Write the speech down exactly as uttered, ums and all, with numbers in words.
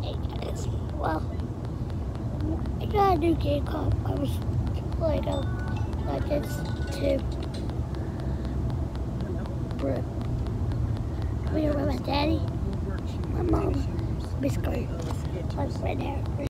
Hey guys, well, I got a new game called I was playing um, Legends two. We're here with my daddy, my mom, basically, like right now.